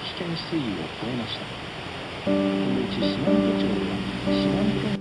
危険水位を超えました。このうち四万十町では四万十